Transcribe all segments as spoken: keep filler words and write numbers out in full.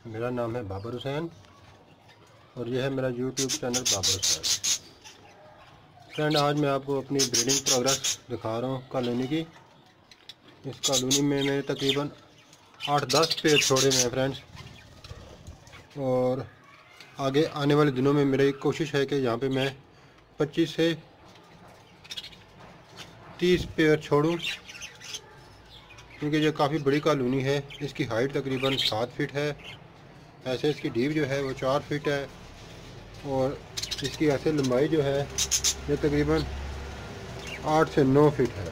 मेरा नाम है बाबर हुसैन और यह है मेरा YouTube channel Babar Hussain. Friend, आज मैं आपको अपनी ब्रीडिंग प्रोग्रेस दिखा रहा हूँ कॉलोनी की। इस कॉलोनी में मैंने तकरीबन आठ दस पेड़ छोड़े हुए हैं फ्रेंड्स, और आगे आने वाले दिनों में मेरी कोशिश है कि यहाँ पे मैं पच्चीस से तीस पेड़ छोड़ूं, क्योंकि ये काफ़ी बड़ी कॉलोनी है। इसकी हाइट तकरीबन सात फीट है, ऐसे इसकी डीप जो है वो चार फीट है, और इसकी ऐसे लंबाई जो है ये तकरीबन आठ से नौ फीट है।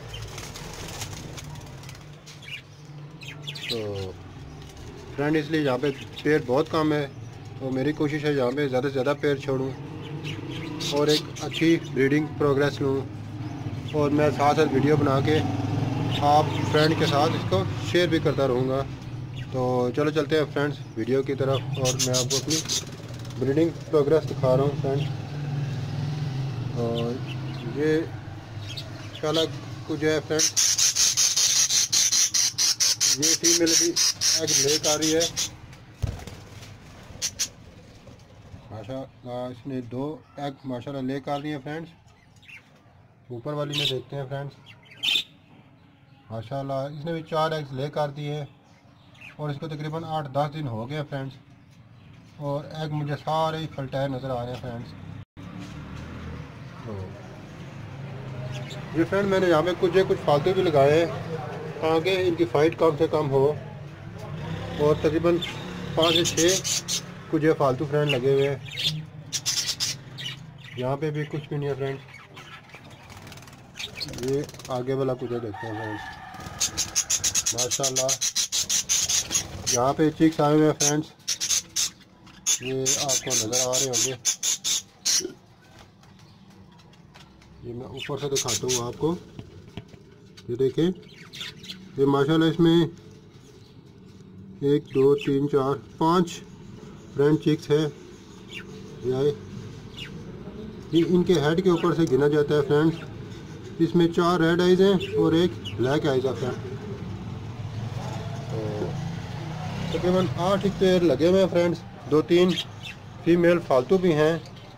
तो फ्रेंड, इसलिए यहाँ पे पेड़ बहुत कम है, तो मेरी कोशिश है यहाँ पे ज़्यादा से ज़्यादा पेड़ छोड़ूं और एक अच्छी ब्रीडिंग प्रोग्रेस लूँ, और मैं साथ साथ वीडियो बना के आप फ्रेंड के साथ इसको शेयर भी करता रहूँगा। तो चलो चलते हैं फ्रेंड्स वीडियो की तरफ, और मैं आपको अपनी ब्रीडिंग प्रोग्रेस दिखा रहा हूँ फ्रेंड्स। और ये शाला कुछ है फ्रेंड, ये फीमेल भी एग लेकर आ रही है माशाल्लाह। इसने दो एग माशाल्लाह लेकर आ रही है फ्रेंड्स। ऊपर वाली में देखते हैं फ्रेंड्स, माशाल्लाह इसने भी चार एग्स लेकर आ दिए, और इसको तकरीबन आठ दस दिन हो गए फ्रेंड्स, और एग मुझे सारे ही फलटाए नज़र आ रहे हैं फ्रेंड्स। तो ये फ्रेंड, मैंने यहाँ पे कुछ कुछ फालतू भी लगाए हैं ताकि इनकी फाइट कम से कम हो, और तकरीबन पाँच से छः कुछ फालतू फ्रेंड लगे हुए हैं। यहाँ पे भी कुछ भी नहीं है फ्रेंड। ये आगे वाला कुछ देखते हैं फ्रेंड्स, माशाल्लाह यहाँ पे चिक्स आए हुए हैं फ्रेंड्स, ये आपको नज़र आ रहे होंगे। ये मैं ऊपर से दिखाता हूँ आपको, ये देखें, ये माशाल्लाह इसमें एक दो तीन चार पाँच फ्रेंड चिक्स है। ये ये इनके हेड के ऊपर से गिना जाता है फ्रेंड्स। इसमें चार रेड आइज हैं और एक ब्लैक आइज है फ्रेंड। तकरीबन आठ एक पेड़ लगे हुए हैं फ्रेंड्स, दो तीन फीमेल फालतू भी हैं,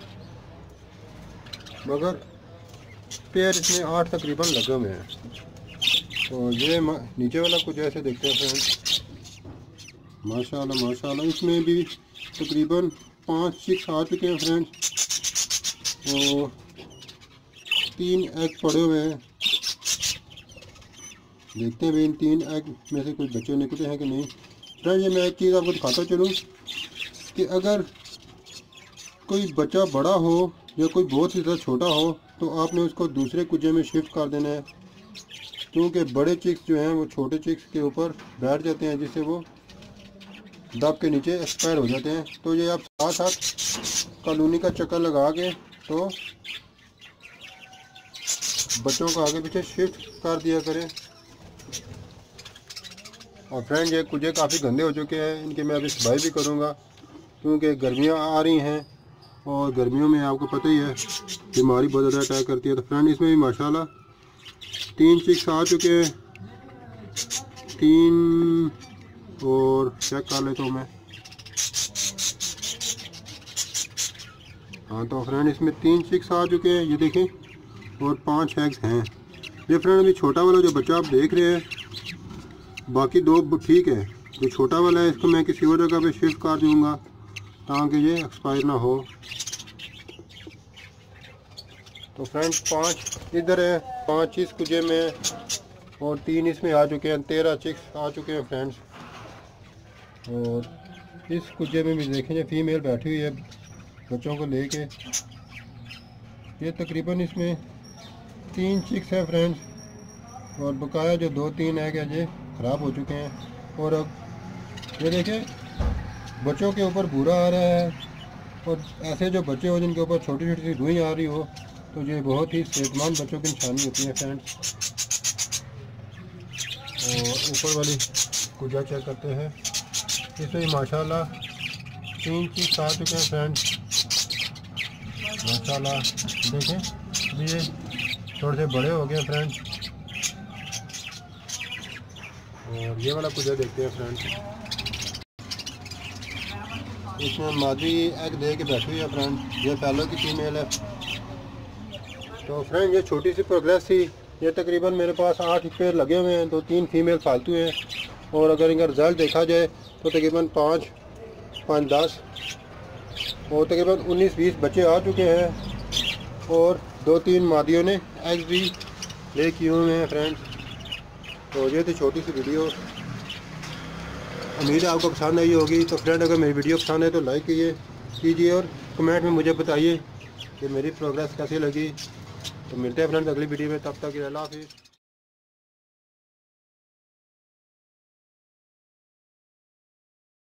मगर पेड़ इसमें आठ तकरीबन लगे हुए हैं। तो ये नीचे वाला कुछ ऐसे देखते हैं फ्रेंड्स, माशाल्लाह माशाल्लाह इसमें भी तकरीबन पाँच चिक्स आ चुके हैं फ्रेंड्स, और तीन एग पड़े हुए हैं। देखते हैं भी इन तीन एग में से कुछ बच्चे निकले हैं कि नहीं। फ्रेंड, ये मैं एक चीज़ आपको दिखाता चलूँ कि अगर कोई बच्चा बड़ा हो या कोई बहुत ही ज़्यादा छोटा हो तो आपने उसको दूसरे कुजे में शिफ्ट कर देना है, क्योंकि बड़े चिक्स जो हैं वो छोटे चिक्स के ऊपर बैठ जाते हैं, जिससे वो दब के नीचे एक्सपायर हो जाते हैं। तो ये आप साथ साथ कॉलोनी का चक्कर लगा के तो बच्चों को आगे पीछे शिफ्ट कर दिया करें। और फ्रेंड, ये कुजे काफ़ी गंदे हो चुके हैं, इनके मैं अभी सफाई भी करूँगा, क्योंकि गर्मियाँ आ रही हैं और गर्मियों में आपको पता ही है बीमारी बहुत ज़्यादा अटैक करती है। तो फ्रेंड, इसमें भी माशाल्लाह तीन चिक्स आ चुके हैं, तीन और चेक कर लेता हूँ मैं। हाँ, तो फ्रेंड इसमें तीन चिक्स आ चुके हैं, ये देखें, और पांच एग्स हैं। ये फ्रेंड अभी छोटा वाला जो बच्चा आप देख रहे हैं, बाकी दो ठीक है, जो छोटा वाला है इसको मैं किसी और जगह पे शिफ्ट कर दूँगा ताकि ये एक्सपायर ना हो। तो फ्रेंड्स, पांच इधर है, पांच इस कुजे में और तीन इसमें आ चुके हैं, तेरह चिक्स आ चुके हैं फ्रेंड्स। और इस कुजे में भी देखें फीमेल बैठी हुई है बच्चों को लेके। ये तकरीबन इसमें तीन चिक्स हैं फ्रेंड्स, और बकाया जो दो तीन एग है ये ख़राब हो चुके हैं। और अब ये देखें, बच्चों के ऊपर भूरा आ रहा है, और ऐसे जो बच्चे हो जिनके ऊपर छोटी छोटी सी रुई आ रही हो, तो ये बहुत ही सेहतमंद बच्चों की निशानी होती है फ्रेंड्स। और ऊपर वाली कुजा चेक करते हैं, इसमें माशाल्लाह तीन चीज आ चुके हैं फ्रेंड्स, माशाल्लाह देखें, ये थोड़े से बड़े हो गए फ्रेंड्स। और ये वाला कुछ देखते हैं फ्रेंड्स। इसमें मादी एग दे के बैठी हुई है फ्रेंड, ये फैलो की फीमेल है। तो फ्रेंड ये छोटी सी प्रोग्रेस थी। ये तकरीबन मेरे पास आठ पेड़ लगे हुए हैं, तो तीन फीमेल फालतू हैं। और अगर इनका रिज़ल्ट देखा जाए तो तकरीबन पाँच पाँच दस और तकरीबन उन्नीस बीस बच्चे आ चुके हैं और दो तीन मादियों ने एग्स भी ले किए हुए हैं फ्रेंड। तो ये थी छोटी सी वीडियो, उम्मीद है आपको पसंद आई होगी। तो फ्रेंड अगर मेरी वीडियो पसंद है तो लाइक कीजिए कीजिए और कमेंट में मुझे बताइए कि मेरी प्रोग्रेस कैसी लगी। तो मिलते हैं फ्रेंड्स अगली वीडियो में, तब तक अल्लाह हाफिज़।